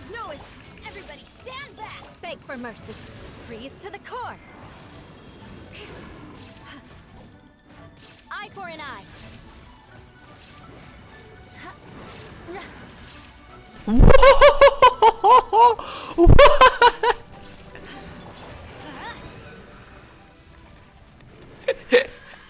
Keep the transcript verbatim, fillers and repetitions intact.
guys know is everybody stand back. Beg for mercy. Freeze to the core. Eye for an eye. What?